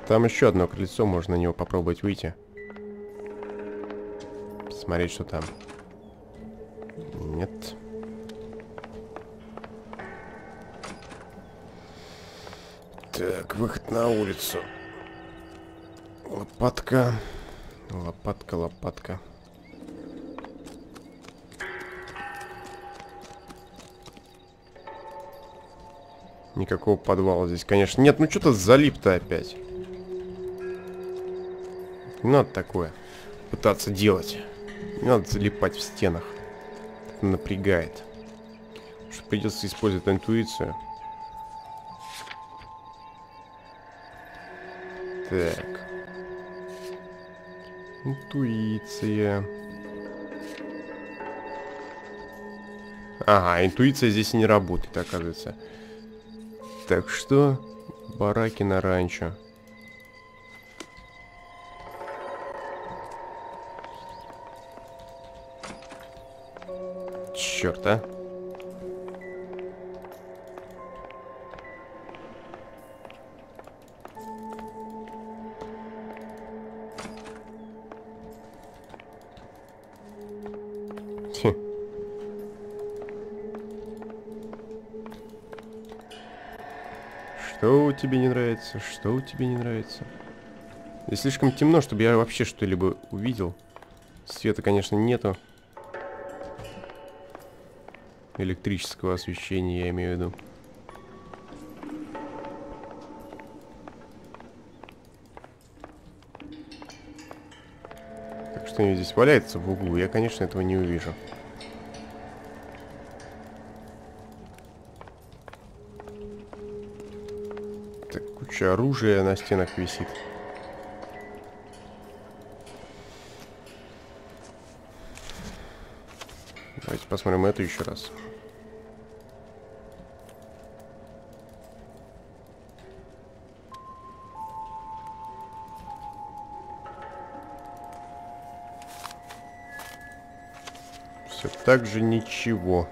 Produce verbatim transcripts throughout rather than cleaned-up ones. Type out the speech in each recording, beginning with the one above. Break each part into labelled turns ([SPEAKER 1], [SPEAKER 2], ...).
[SPEAKER 1] Там еще одно крыльцо, можно на него попробовать выйти. Смотреть, что там. Нет. Так, выход на улицу. Лопатка. Лопатка, лопатка. Никакого подвала здесь, конечно, нет. Ну что-то залип-то опять. Не надо такое пытаться делать. Не надо залипать в стенах. Это напрягает. Что придется использовать интуицию. Так. Интуиция. Ага, интуиция здесь и не работает, оказывается. Так что, бараки на ранчо. Черт, а. Хе. Что у тебя не нравится? Что у тебя не нравится? Здесь слишком темно, чтобы я вообще что-либо увидел. Света, конечно, нету. Электрического освещения, я имею в виду. Так что-нибудь здесь валяется в углу. Я, конечно, этого не увижу. Так, куча оружия на стенах висит. Давайте посмотрим эту еще раз. Все так же ничего.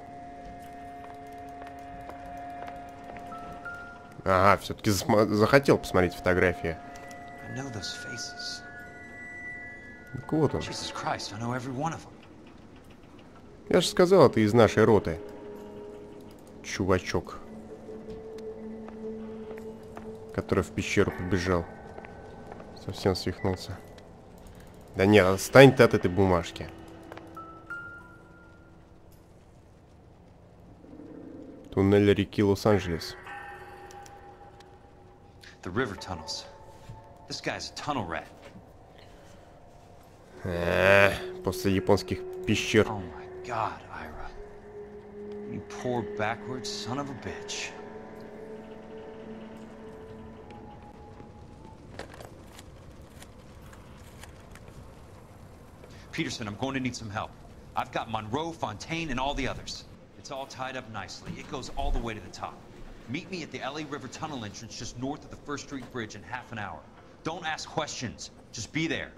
[SPEAKER 1] Ага, все-таки захотел посмотреть фотографии. Так вот он. Я же сказал, ты из нашей роты. Чувачок. Который в пещеру побежал. Совсем свихнулся. Да нет, отстань ты от этой бумажки. Туннель реки Лос-Анджелес. А, после японских пещер.
[SPEAKER 2] God, Ira. You poor backwards son of a bitch. Peterson, I'm going to need some help. I've got Monroe, Fontaine, and all the others. It's all tied up nicely. It goes all the way to the top. Meet me at the L A River Tunnel entrance just north of the First Street Bridge in half an hour. Don't ask questions. Just be there.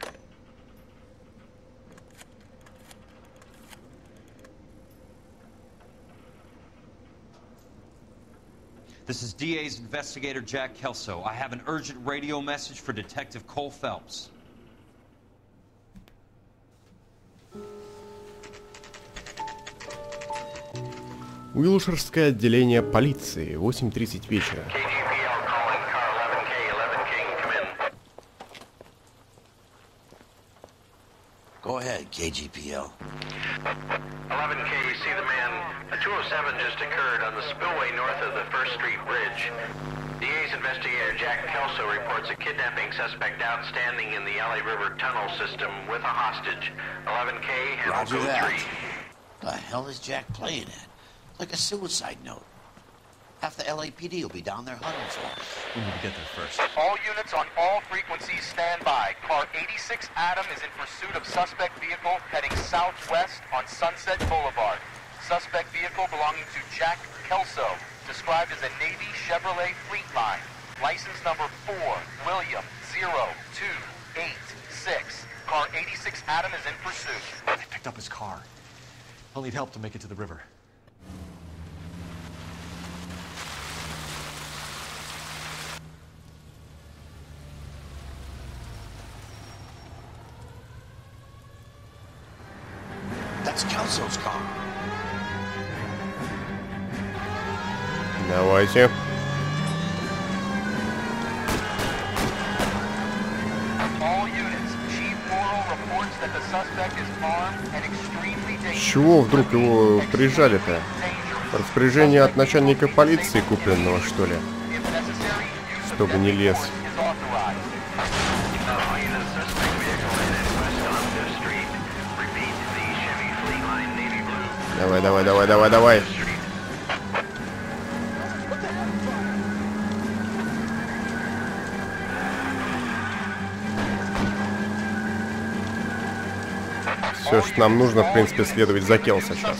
[SPEAKER 2] This is D A's investigator Jack Kelso. I have an urgent radio message for Detective Cole Phelps.
[SPEAKER 1] Уилширское отделение полиции. восемь тридцать вечера.
[SPEAKER 3] Go ahead, K G P L.
[SPEAKER 4] eleven K, you see the man. A two oh seven just occurred on the spillway north of the First Street Bridge. D A's investigator Jack Kelso reports a kidnapping suspect outstanding in the L A River tunnel system with a hostage. eleven K,
[SPEAKER 3] Roger
[SPEAKER 4] Hamilton
[SPEAKER 3] that.
[SPEAKER 4] three.
[SPEAKER 3] The hell is Jack playing at? Like a suicide note. Half the L A P D will be down there hunting for us.
[SPEAKER 2] We need to get there first.
[SPEAKER 5] All units on all frequencies stand by. Car eighty-six Adam is in pursuit of suspect vehicle heading southwest on Sunset Boulevard. Suspect vehicle belonging to Jack Kelso, described as a Navy Chevrolet Fleetline. License number four, William zero two eight six. Car eighty-six Adam is in pursuit.
[SPEAKER 2] I picked up his car. I'll need help to make it to the river.
[SPEAKER 3] That's Kelso's car.
[SPEAKER 1] Давайте.
[SPEAKER 5] All units, Chief Morrow reports that the suspect is armed and extremely dangerous.
[SPEAKER 1] С чего вдруг его прижали-то? Распоряжение от начальника полиции купленного, что ли? Чтобы не лез. Давай, давай, давай, давай, давай. Все, что нам нужно, в принципе, следовать за Келсо сейчас.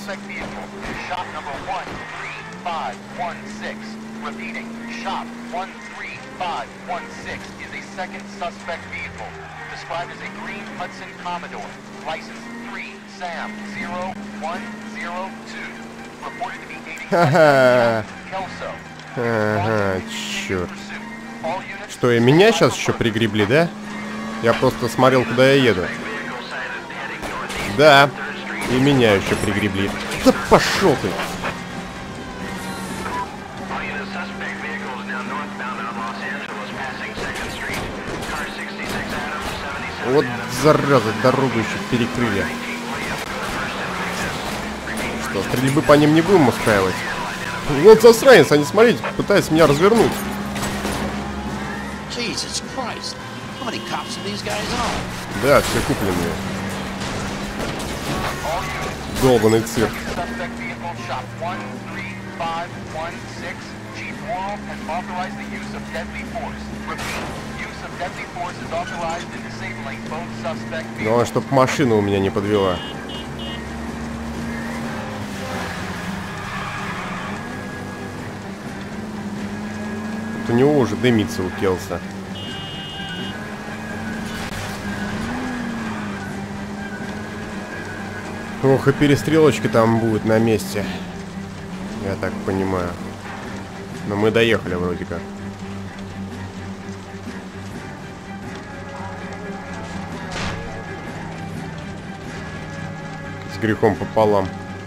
[SPEAKER 1] Ха-ха. Ага, черт. Что, и меня сейчас еще пригребли, да? Я просто смотрел, куда я еду. Да, и меня еще пригребли. Да пошел ты! Вот зараза, дорогу еще перекрыли. Что, стрельбы по ним не будем устраивать? Вот засранец, они, смотрите, пытаются меня развернуть. Да, все купленные. Долбаный цирк. Главное, чтоб машина у меня не подвела. Вот у него уже дымится у Келса. Ох, и перестрелочка там будет на месте. Я так понимаю. Но мы доехали вроде как. С грехом пополам.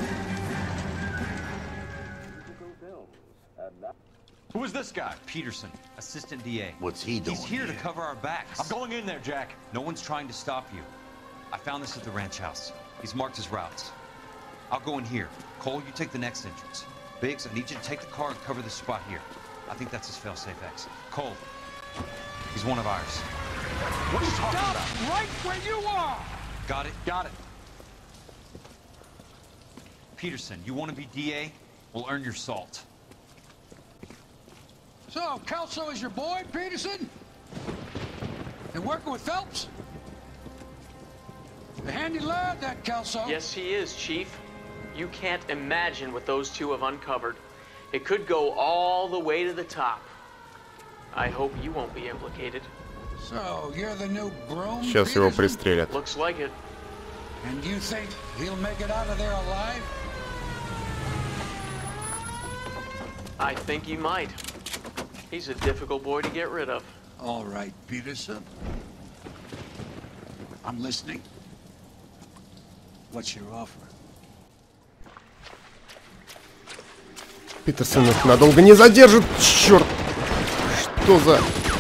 [SPEAKER 2] Who is this guy? Peterson, assistant D A.
[SPEAKER 3] What's he doing
[SPEAKER 2] He's here,
[SPEAKER 3] here?
[SPEAKER 2] to cover our backs. I'm going in there, Jack. No one's trying to stop you. I found this at the ranch house. He's marked his routes. I'll go in here. Cole, you take the next entrance. Biggs, I need you to take the car and cover this spot here. I think that's his fail-safe exit. Cole, he's one of ours. What are you talking
[SPEAKER 6] Stop
[SPEAKER 2] about?
[SPEAKER 6] right where you are!
[SPEAKER 2] Got it? Got it. Peterson, you want to be D A? We'll earn your salt.
[SPEAKER 6] So, Kelso is your boy, Peterson? And working with Phelps? A handy lad, that Kelso.
[SPEAKER 7] Yes, he is, Chief. You can't imagine what those two have uncovered. It could go all the way to the top. I hope you won't be implicated.
[SPEAKER 6] So, you're the new groom,
[SPEAKER 1] Сейчас его
[SPEAKER 6] Peterson?
[SPEAKER 1] пристрелят.
[SPEAKER 7] Looks like it.
[SPEAKER 6] And you think he'll make it out of there alive?
[SPEAKER 7] I think he might. He's a difficult boy to get rid of.
[SPEAKER 6] All right, Peterson. I'm listening. What's your offer?
[SPEAKER 1] Питерсон их надолго не задержит. Черт! Что за...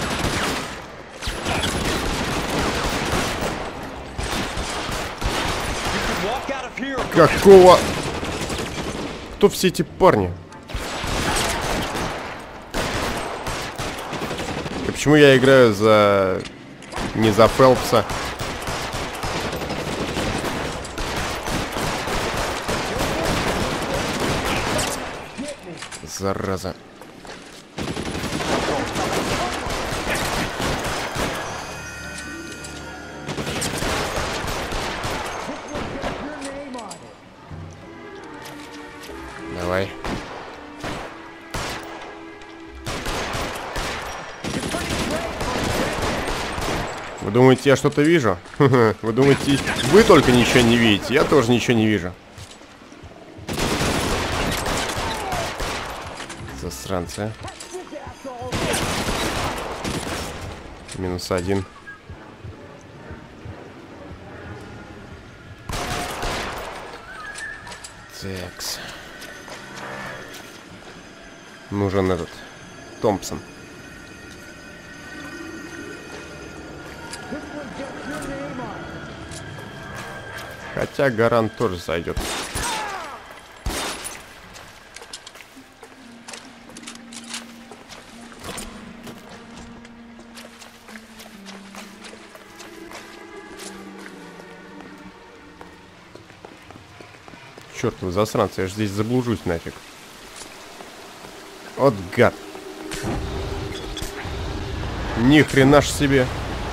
[SPEAKER 1] Какого... Кто все эти парни? И почему я играю за... Не за Фелпса? Зараза. Давай. Вы думаете, я что-то вижу? Вы думаете, вы только ничего не видите? Я тоже ничего не вижу. Засранцы. Минус один. Такс. Нужен этот Томпсон. Хотя Гарант тоже сойдет. Чёртовы засранцы, я же здесь заблужусь нафиг. Вот гад. Ни хрена ж себе.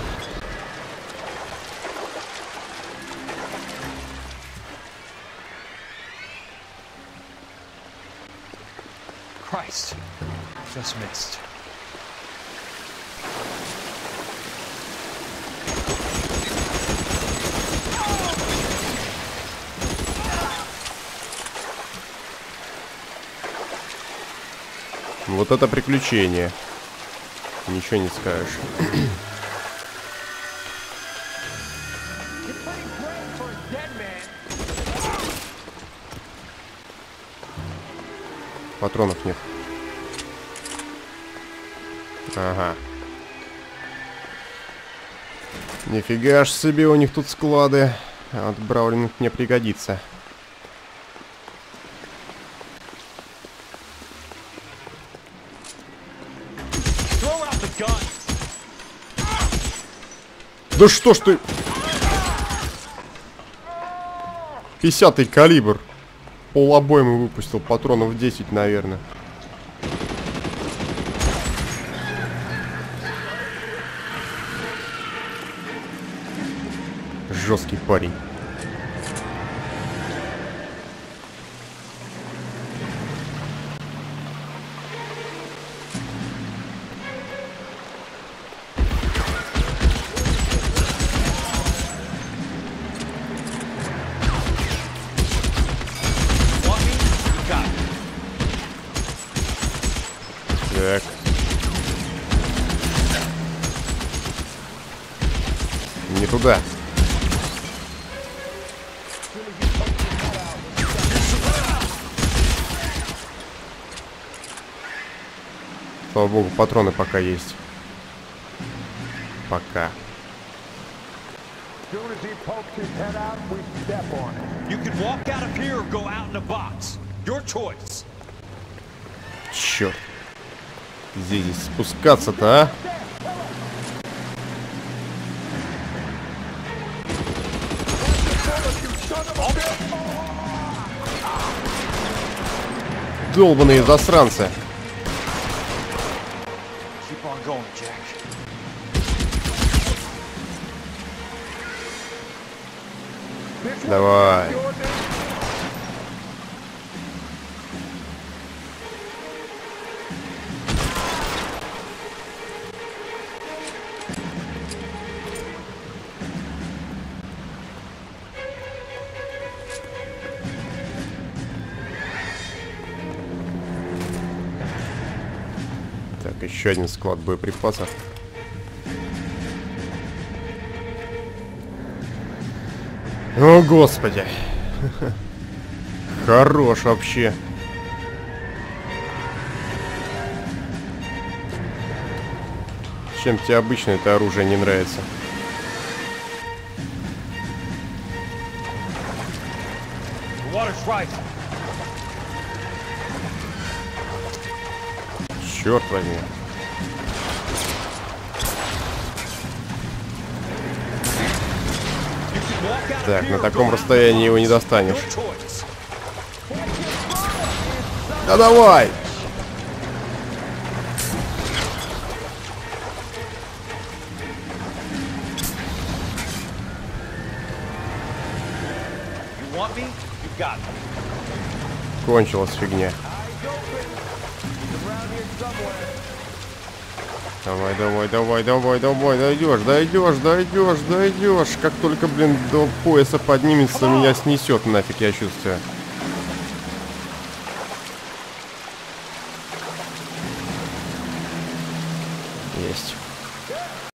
[SPEAKER 2] Christ, just missed.
[SPEAKER 1] Вот это приключение. Ничего не скажешь. Патронов нет. Ага. Нифига ж себе, у них тут склады. Вот Браулинг мне пригодится. Да что ж ты? пятидесятый калибр. Пол обоймы выпустил, патронов десять, наверное. Жесткий парень. Так. Не туда. Слава богу, патроны пока есть. Пока. Черт. Где здесь спускаться-то, а? Долбаные засранцы. Давай. Так, еще один склад боеприпасов. О, господи. Хорош вообще. Чем тебе обычно это оружие не нравится? Черт возьми. Так, на таком расстоянии его не достанешь. Да давай! Кончилась фигня. Давай, давай, давай, давай, давай, дойдешь, дойдешь, дойдешь, дойдешь. Как только, блин, до пояса поднимется, меня снесет нафиг, я чувствую. Есть.